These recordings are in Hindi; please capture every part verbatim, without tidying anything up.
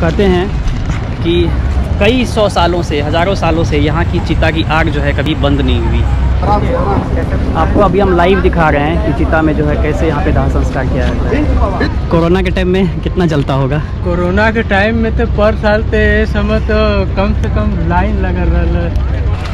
कहते हैं कि कई सौ सालों से, हज़ारों सालों से यहाँ की चिता की आग जो है कभी बंद नहीं हुई। आपको अभी हम लाइव दिखा रहे हैं कि चिता में जो है कैसे यहाँ पे दाह संस्कार किया जाता है। कोरोना के टाइम में कितना जलता होगा? कोरोना के टाइम में तो पर साल तो ये समय तो कम से कम लाइन लगा रहा।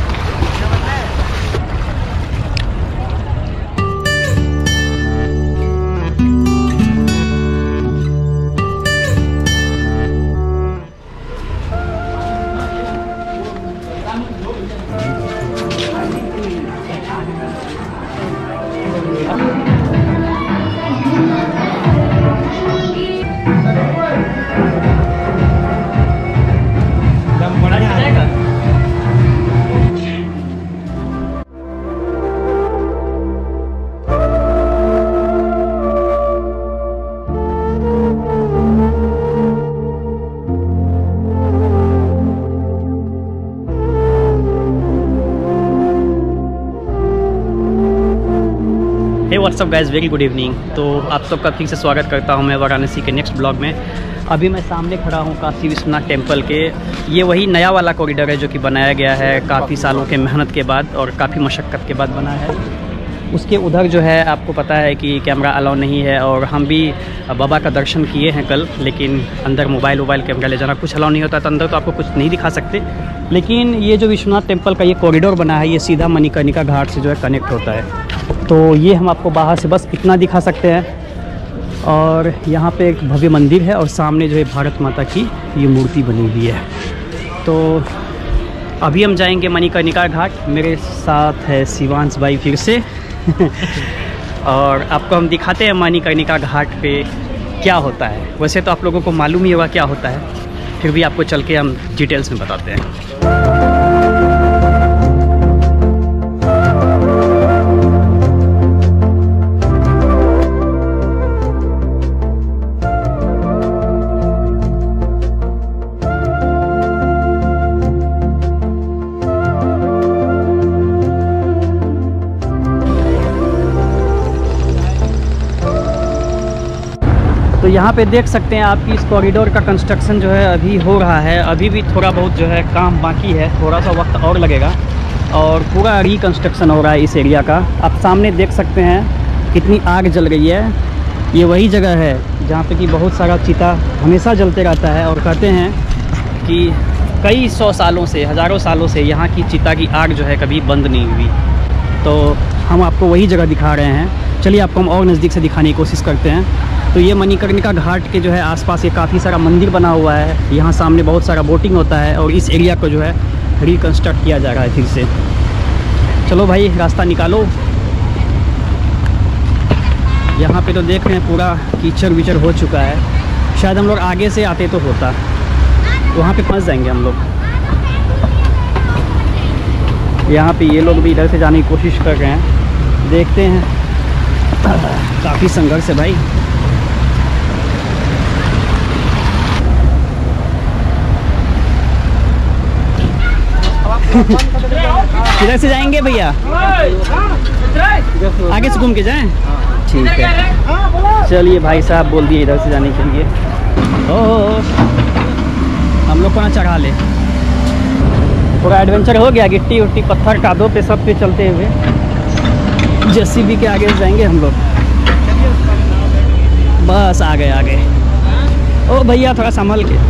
What's up guys, very good evening. तो आप सबका फिर से स्वागत करता हूं मैं वाराणसी के नेक्स्ट ब्लॉग में। अभी मैं सामने खड़ा हूं काशी विश्वनाथ टेम्पल के। ये वही नया वाला कॉरिडोर है जो कि बनाया गया है काफ़ी सालों के मेहनत के बाद और काफ़ी मशक्क़त के बाद बना है। उसके उधर जो है आपको पता है कि कैमरा अलाउ नहीं है और हम भी बाबा का दर्शन किए हैं कल, लेकिन अंदर मोबाइल वोबाइल कैमरा ले जाना कुछ अलाउ नहीं होता, तो अंदर तो आपको कुछ नहीं दिखा सकते। लेकिन ये जो विश्वनाथ टेम्पल का ये कॉरिडोर बना है, ये सीधा मणिकर्णिका घाट से जो है कनेक्ट होता है। तो ये हम आपको बाहर से बस इतना दिखा सकते हैं। और यहाँ पे एक भव्य मंदिर है और सामने जो है भारत माता की ये मूर्ति बनी हुई है। तो अभी हम जाएंगे मणिकर्णिका घाट। मेरे साथ है शिवांश भाई फिर से और आपको हम दिखाते हैं मणिकर्णिका घाट पे क्या होता है। वैसे तो आप लोगों को मालूम ही होगा क्या होता है, फिर भी आपको चल के हम डिटेल्स में बताते हैं। तो यहाँ पे देख सकते हैं आपकी इस कॉरिडोर का कंस्ट्रक्शन जो है अभी हो रहा है। अभी भी थोड़ा बहुत जो है काम बाकी है, थोड़ा सा वक्त और लगेगा और पूरा रिकंस्ट्रक्शन हो रहा है इस एरिया का। आप सामने देख सकते हैं कितनी आग जल रही है। ये वही जगह है जहाँ पे कि बहुत सारा चिता हमेशा जलते रहता है और कहते हैं कि कई सौ सालों से, हज़ारों सालों से यहाँ की चिता की आग जो है कभी बंद नहीं हुई। तो हम आपको वही जगह दिखा रहे हैं। चलिए आपको हम और नज़दीक से दिखाने की कोशिश करते हैं। तो ये मणिकर्णिका घाट के जो है आसपास ये काफ़ी सारा मंदिर बना हुआ है। यहाँ सामने बहुत सारा बोटिंग होता है और इस एरिया को जो है रिकंस्ट्रक्ट किया जा रहा है फिर से। चलो भाई रास्ता निकालो। यहाँ पे तो देख रहे हैं पूरा कीचड़ विचड़ हो चुका है। शायद हम लोग आगे से आते तो होता, वहाँ पे फंस जाएंगे हम लोग। यहाँ पे ये लोग भी इधर से जाने की कोशिश कर रहे हैं, देखते हैं। काफ़ी संघर्ष है भाई। किधर से जाएंगे भैया? आगे से घूम के जाएं? ठीक है, चलिए भाई साहब बोल दिए इधर से जाने के लिए। ओ हम लोग को ना चढ़ा ले। पूरा एडवेंचर हो गया, गिट्टी उट्टी पत्थर कादो पे सब पे चलते हुए जेसीबी के आगे जाएंगे हम लोग। बस आ गए आ गए। ओ भैया थोड़ा संभल के।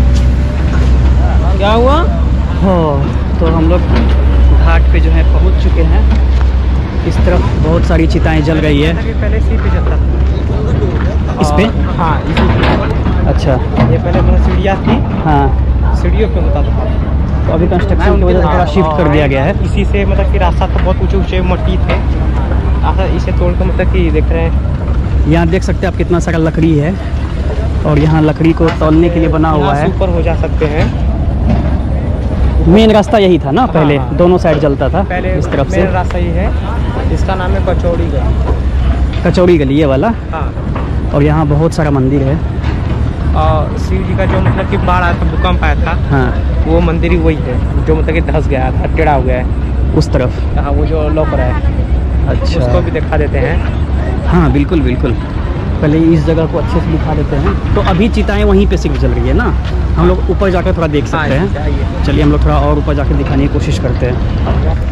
क्या हुआ? हो तो हम लोग घाट पे जो है पहुंच चुके हैं। इस तरफ बहुत सारी चिताएं जल रही है। पहले इसी पे चलता था। इस पे? हाँ इसी पे। अच्छा, ये पहले मतलब सीढ़ियाँ थी। हाँ, सीढ़ियों पे होता था। तो अभी कंस्ट्रक्शन की वजह से थोड़ा शिफ्ट कर दिया गया है। इसी से मतलब कि रास्ता तो बहुत ऊंचे ऊंचे मट्टी थे, ऐसा इसे तोड़ कर मतलब कि देख रहे हैं। यहाँ देख सकते हैं आप कितना सारा लकड़ी है और यहाँ लकड़ी को तोलने के लिए बना हुआ है। ऊपर हो जा सकते हैं। मेन रास्ता यही था ना पहले? हाँ, हाँ। दोनों साइड जलता था पहले इस तरफ से। मेन रास्ता ही है, इसका नाम है कचौड़ी गली। कचौड़ी गली ये वाला? हाँ। और यहाँ बहुत सारा मंदिर है। और शिव जी का जो मतलब कि बाढ़ आया था, भूकंप आया था, हाँ, वो मंदिर ही वही है जो मतलब कि धंस गया था, टेढ़ा हो गया है उस तरफ। हाँ, वो जो लौक रहा है। अच्छा, उसको भी दिखा देते हैं। हाँ बिल्कुल बिल्कुल। पहले इस जगह को अच्छे से दिखा देते हैं। तो अभी चिताएं वहीं पे सिर्फ जल रही है ना, हम लोग ऊपर जाकर थोड़ा देख सकते हैं। चलिए हम लोग थोड़ा और ऊपर जाकर दिखाने की कोशिश करते हैं।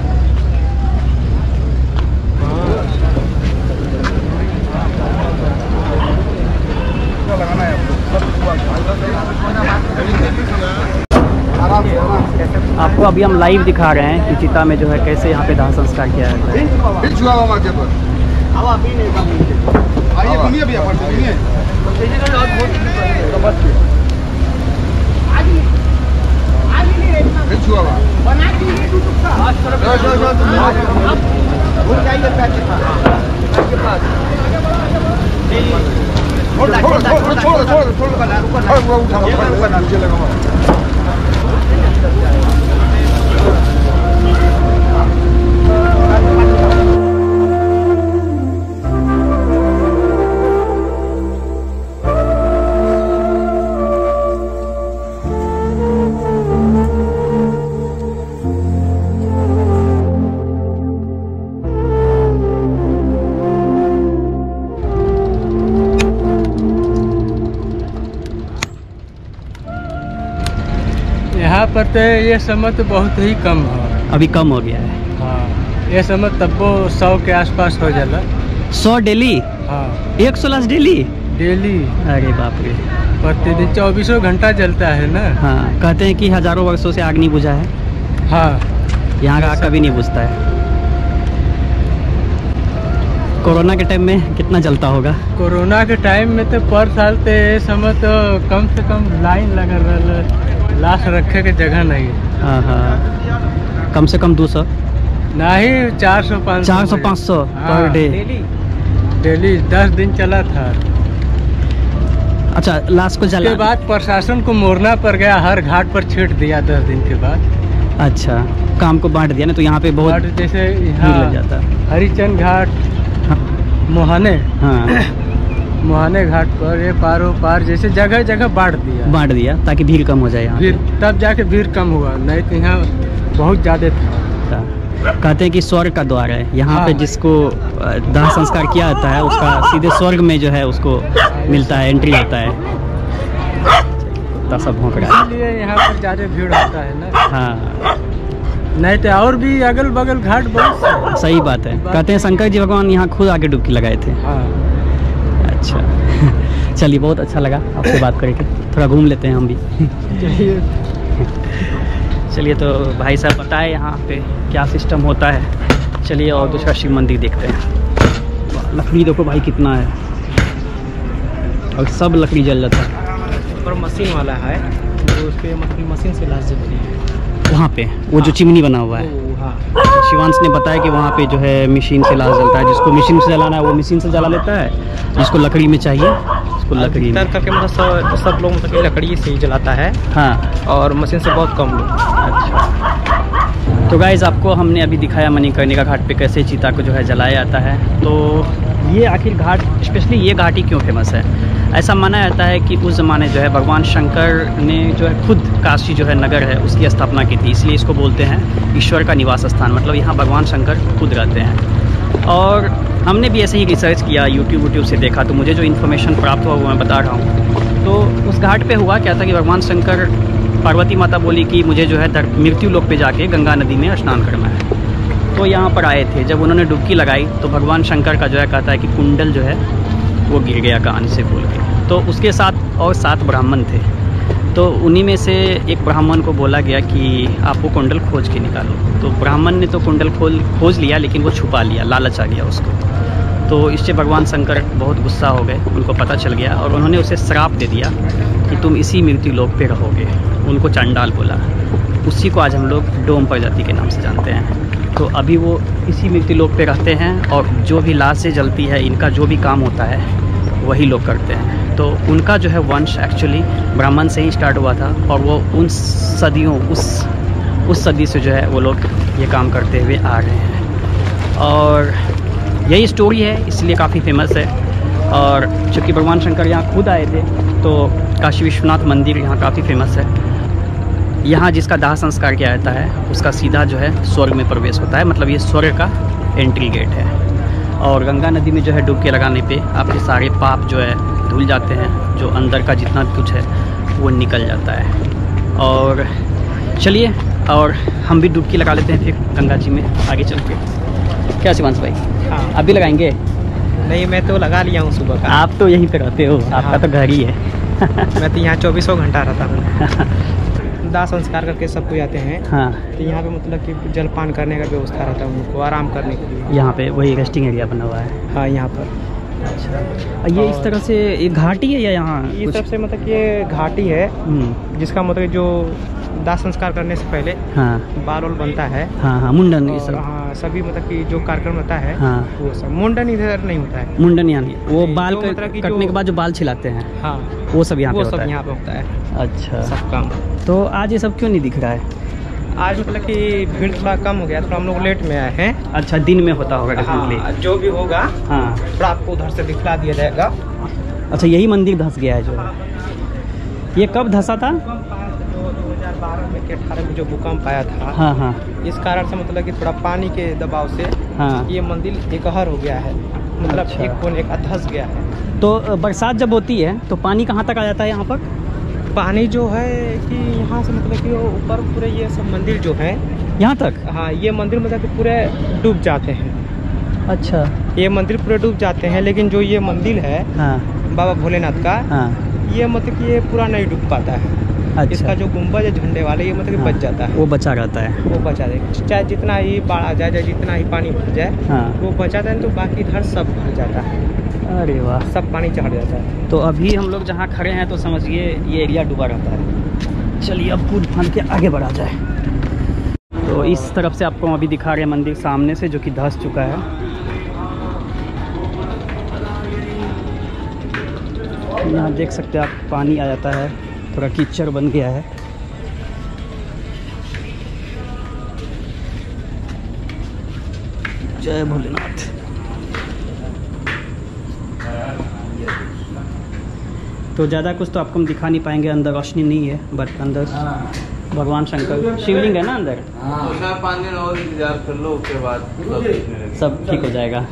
आपको अभी हम लाइव दिखा रहे हैं कि चिता में जो है कैसे यहाँ पे दाह संस्कार किया जाता है। यहाँ पर तो ये समय तो बहुत ही कम है, अभी कम हो गया है। हाँ, ये समय तब वो सौ के आसपास हो जाला। सौ डेली? हाँ, एक सौ लाश डेली? डेली। अरे बाप रे। प्रतिदिन चौबीसों घंटा जलता है ना। हाँ, कहते हैं कि हजारों वर्षों से आग नहीं बुझा है। हाँ, यहाँ का आग कभी नहीं बुझता है। कोरोना के टाइम में कितना जलता होगा? कोरोना के टाइम में तो पर साल तो ये समय तो कम से कम लाइन लगा रहा, लाश रखे के जगह नहीं। हाँ हाँ, कम से कम दो सौ नहीं, चार सौ पाँच चार सौ पाँच सौ पर डे डेली दस दिन चला था। अच्छा, लाश को जला के बाद प्रशासन को मोड़ना पड़ गया, हर घाट पर छीट दिया दस दिन के बाद। अच्छा, काम को बांट दिया ना, तो यहाँ पे बहुत जैसे भीड़ लग जाता। हरिचंद घाट, मोहाने, हाँ मोहाने घाट पर ये पारो पार जैसे जगह जगह बांट दिया बांट दिया ताकि भीड़ कम हो जाए यहाँ भीड़, तब जाके भीड़ कम हुआ, नहीं तो यहाँ बहुत ज़्यादा था। कहते हैं कि स्वर्ग का द्वार है यहाँ। हाँ। पे जिसको दाह संस्कार किया जाता है उसका सीधे स्वर्ग में जो है उसको मिलता है, एंट्री होता है। सब भौंक रहा है, इसलिए यहाँ पर ज़्यादा भीड़ होता है ना। हाँ, नहीं तो और भी अगल बगल घाट बहुत। सही बात है। कहते हैं शंकर जी भगवान यहाँ खुद आगे डुबकी लगाए थे। हाँ। अच्छा चलिए, बहुत अच्छा लगा आपसे बात करके। थोड़ा घूम लेते हैं हम भी। चलिए चलिए, तो भाई साहब बताए यहाँ पे क्या सिस्टम होता है। चलिए और दूसरा शिव मंदिर देखते हैं। लकड़ी देखो भाई कितना है, और सब लकड़ी जल जाता है। और मशीन वाला है तो उस पर मतलब मशीन से लाश जलती है वहाँ पे, वो जो चिमनी बना हुआ है। शिवांश ने बताया कि वहाँ पे जो है मशीन से लाश जलता है। जिसको मशीन से जलाना है वो मशीन से जला लेता है, जिसको लकड़ी में चाहिए उसको लकड़ी में। करके मतलब सब सब लोग मतलब लकड़ी से ही जलाता है। हाँ, और मशीन से बहुत कम लोग। अच्छा, तो गाइज़ आपको हमने अभी दिखाया मणिकर्णिका घाट पे कैसे चीता को जो है जलाया जाता है। तो ये आखिर घाट, स्पेशली ये घाट ही क्यों फेमस है? ऐसा माना जाता है कि उस ज़माने जो है भगवान शंकर ने जो है खुद काशी जो है नगर है उसकी स्थापना की थी, इसलिए इसको बोलते हैं ईश्वर का निवास स्थान। मतलब यहाँ भगवान शंकर खुद रहते हैं। और हमने भी ऐसे ही रिसर्च किया, यूट्यूब यूट्यूब से देखा, तो मुझे जो इन्फॉर्मेशन प्राप्त हुआ वो मैं बता रहा हूँ। तो उस घाट पे हुआ क्या था कि भगवान शंकर, पार्वती माता बोली कि मुझे जो है मृत्यु लोक पे जाके गंगा नदी में स्नान करना है। तो यहाँ पर आए थे, जब उन्होंने डुबकी लगाई तो भगवान शंकर का जो है कहता है कि कुंडल जो है वो गिर गया कान से खोल के। तो उसके साथ और सात ब्राह्मण थे, तो उन्हीं में से एक ब्राह्मण को बोला गया कि आप वो कुंडल खोज के निकालो। तो ब्राह्मण ने तो कुंडल खोल खोज लिया, लेकिन वो छुपा लिया, लालच आ गया उसको। तो इससे भगवान शंकर बहुत गुस्सा हो गए, उनको पता चल गया और उन्होंने उसे श्राप दे दिया कि तुम इसी मृत्यु लोक पे रहोगे। उनको चंडाल बोला। उसी को आज हम लोग डोम प्रजाति के नाम से जानते हैं। तो अभी वो इसी मृत्यु लोक पे रहते हैं और जो भी लाश से जलती है, इनका जो भी काम होता है वही लोग करते हैं। तो उनका जो है वंश एक्चुअली ब्राह्मण से ही स्टार्ट हुआ था और वो उन सदियों उस उस सदी से जो है वो लोग ये काम करते हुए आ रहे हैं। और यही स्टोरी है, इसलिए काफ़ी फेमस है। और चूँकि भगवान शंकर यहाँ खुद आए थे तो काशी विश्वनाथ मंदिर यहाँ काफ़ी फेमस है। यहाँ जिसका दाह संस्कार किया जाता है उसका सीधा जो है स्वर्ग में प्रवेश होता है, मतलब ये स्वर्ग का एंट्री गेट है। और गंगा नदी में जो है डुबकी लगाने पे आपके सारे पाप जो है धुल जाते हैं, जो अंदर का जितना भी कुछ है वो निकल जाता है। और चलिए और हम भी डुबकी लगा लेते हैं फिर गंगा जी में आगे चल के। क्या शिवांश भाई? हाँ। आप भी लगाएंगे? नहीं, मैं तो लगा लिया हूँ सुबह का। आप तो यहीं पे रहते हो, आपका हाँ। तो घर ही है। मैं तो यहाँ चौबीसों घंटा रहता हूँ। दाह संस्कार करके सब कोई आते हैं। हाँ, तो यहाँ पे मतलब कि जलपान करने का व्यवस्था रहता है उनको आराम करने के लिए। यहाँ पे वही रेस्टिंग एरिया बना हुआ है। हाँ, यहाँ पर। अच्छा, ये इस तरह से ये घाटी है या यहाँ ये कुछ? सबसे मतलब कि ये घाटी है, हम्म, जिसका मतलब जो दाह संस्कार करने से पहले हाँ बाल वाल बनता है। हाँ हाँ, मुंडन ये और सब। हाँ, सभी मतलब कि जो कार्यक्रम होता है हाँ, वो सब। मुंडन इधर नहीं होता है। मुंडन यानी वो जो बाल मतलब क- कि कटने जो- के बाद जो बाल छिलाते हैं हाँ, वो सब यहाँ पे वो होता सब है। यहाँ पे होता है अच्छा, सब काम। तो आज ये सब क्यों नहीं दिख रहा है? आज मतलब कि भीड़ थोड़ा कम हो गया, थोड़ा हम लोग लेट में आए हैं। अच्छा, दिन में होता होगा डेफिनेटली। हाँ, जो भी होगा हाँ, थोड़ा आपको उधर से दिखला दिया जाएगा। अच्छा, यही मंदिर धंस गया है जो? ये कब धंसा था? दो हज़ार बारह में के अठारह में जो भूकंप आया था, हाँ हाँ इस कारण से मतलब कि थोड़ा पानी के दबाव से हाँ। ये मंदिर एकहर हो गया है, मतलब अच्छा। एक कोने का धंस गया है। तो अ, बरसात जब होती है तो पानी कहाँ तक आ जाता है यहाँ पर? पानी जो है कि यहाँ से मतलब कि वो ऊपर पूरे ये सब मंदिर जो है, यहाँ तक? हाँ, ये मंदिर मतलब कि पूरे डूब जाते हैं। अच्छा, ये मंदिर पूरे डूब जाते हैं, लेकिन जो ये मंदिर है हाँ बाबा भोलेनाथ का, हाँ, ये मतलब कि ये पूरा नहीं डूब पाता है। अच्छा। इसका जो गुंबद है झंडे वाले, ये मतलब कि हाँ, बच जाता है। वो बचा रहता है। वो बचा देगा, चाहे जितना ही बाढ़ आ जाए, चाहे जितना ही पानी भर जाए, हाँ, वो बचा जाए तो बाकी इधर सब भर जाता है, अरे वाह। सब पानी चढ़ जाता है। तो अभी हम लोग जहाँ खड़े हैं तो समझिए ये एरिया डूबा रहता है। चलिए अब कूद फान के आगे बढ़ा जाए। तो इस तरफ से आपको अभी दिखा रहे हैं मंदिर सामने से, जो कि धंस चुका है। यहाँ देख सकते हैं आप, पानी आ जाता है, थोड़ा कीचड़ बन गया है। जय भोलेनाथ। तो ज़्यादा कुछ तो आपको हम दिखा नहीं पाएंगे, अंदर रोशनी नहीं है, बट अंदर भगवान शंकर शिवलिंग है ना अंदर। पाँच दिन और इंतजार कर लो, उसके बाद सब ठीक हो जाएगा।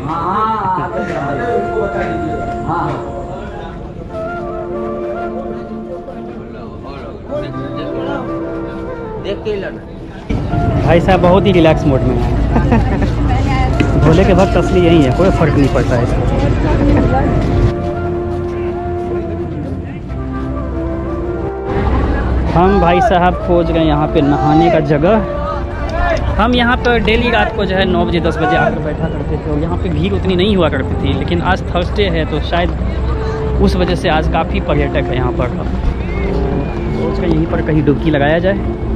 भाई साहब बहुत ही रिलैक्स मोड में है। भोले के भक्त असली यही है, कोई फर्क नहीं पड़ता है इसको। हम भाई साहब खोज गए यहाँ पे नहाने का जगह। हम यहाँ पर डेली रात को जो है नौ बजे दस बजे आकर बैठा करते थे, और यहाँ पे भीड़ उतनी नहीं हुआ करती थी, लेकिन आज थर्सडे है तो शायद उस वजह से आज काफ़ी पर्यटक है यहाँ पर। तो सोच कर यहीं पर कहीं डुबकी लगाया जाए।